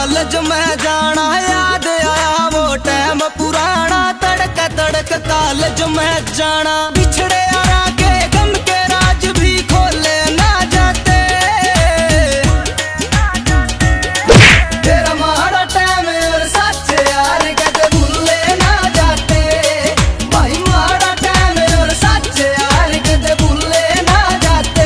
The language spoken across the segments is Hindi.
कॉलेज में जाना, याद आया वो टाइम पुराना, तड़क तड़क कॉलेज में जाना। बिछड़े यारा के गम के राज भी खोले ना जाते, तेरा माड़ा टाइम और सच यार कदे भूले ना जाते, भाई माड़ा टाइम और सच यार कदे भूले ना जाते।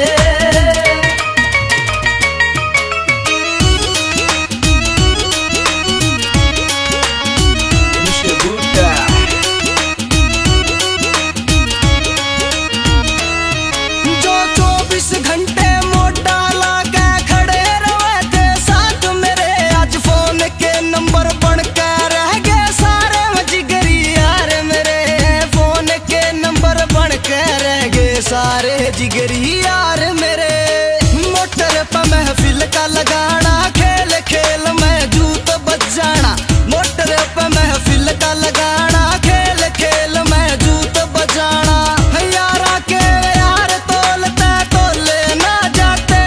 जो 24 घंटे मोटा लाके खड़े रहे थे साथ मेरे, आज फोन के नंबर बन के रह गए सारे जिगरी यार मेरे, फोन के नंबर बन के रह गए सारे जिगरी यार मेरे। मोटर पे महफिल का लगाना, खेल खेल में जूत बज जाना, मोटर पे महफिल का लगाना, खेल खेल में जूत बजाना। यारा के यार तोलते तोले ना जाते,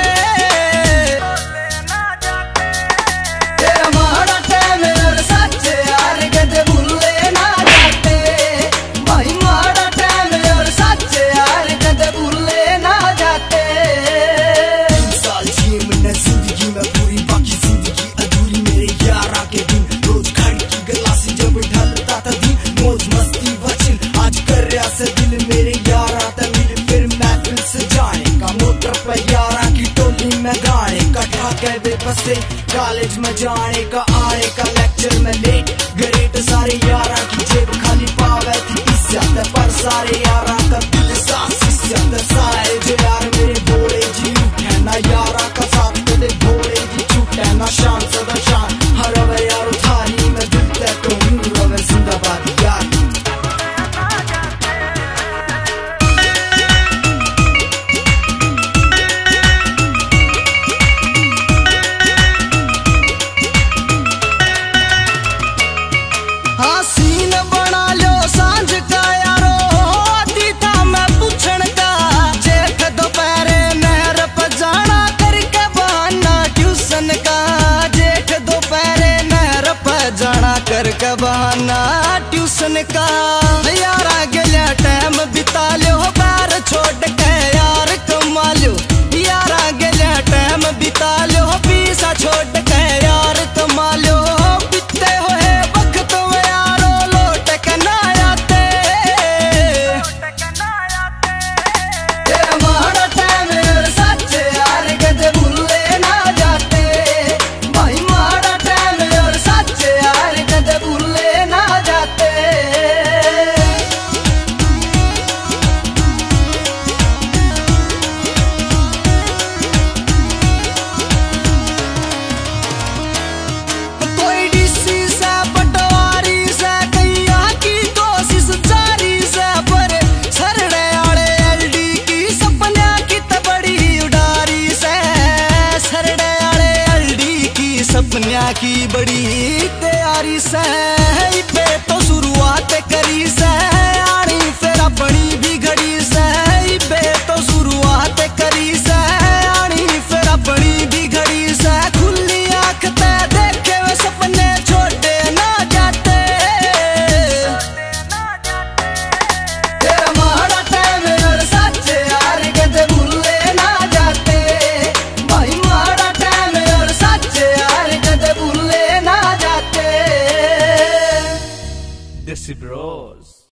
तेरा माड़ा टाइम और सच यार कदे भूले ना जाते, भाई माड़ा टाइम और सच यार कदे भूले ना जाते। 3 साल जिए मैंने जिंदगी में पूरी, बाकी जिंदगी अधूरी। मेरे यारा के दिन रोज खड़की गलासी जब ढलता था दिन, मौज मस्ती वचिल आज कर रहा से दिल। मेरे यारा तमिल फिर महफिल सजाने का, मोटर पे यारा की टोली में गाने का, ढाके बेबसे कॉलेज में जाने का, आने का लेक्चर में लेट ग्रेट। सारे यारा की जेब खाली पावे थी इज्जत, पर सारे यारा का दिल साफ इज्जत। सारे जो यार मेरे भोले जी उठे ना, यारा का साथ कदे भोले जी छूटे ना, शान सदा शान हर वे यार थारी में दिल ते तो रवे जिंदाबाद यार। हाँ सीन बना लो सांझ का यारो, आदि था मैं पूछण का, जेठ दोपहरे नहर पर जाना करके बहाना ट्यूशन का, जेठ दोपहरे नहर पर जाना करके बहाना ट्यूशन का। यारा गया टाइम बिता लो, पैर छोड़ के यार कमा लो, यारा गया टाइम बिता लो, पीसा छोड़ के यार कमा लो। बिते हुए वक्त में यारो लौट के ना आते, तेरा माड़ा टाइम और सच यार कदे भूले ना जाते, भाई माड़ा टाइम और सच यार कदे भूले ना जाते। कोई डीसी से पटवारी से कैया की कोशिश जारी से, पर सरड़े आड़े एलडी की सपना की बड़ी उडारी से, सरड़े आड़े एलडी की सपना की बड़ी तैयारी से। इबे तो शुरुआत करी से, आनी फिर अपनी भी घड़ी से, इबे तो शुरुआत करी से, आनी फिर अपनी भी घड़ी से। खुली आंख ते देखे वे सपने छोड़े ना जाते, तेरा माड़ा टाइम और सच यार कदे भूले ना जाते, भाई माड़ा टाइम और सच यार कदे भूले ना जाते। Desi Bros.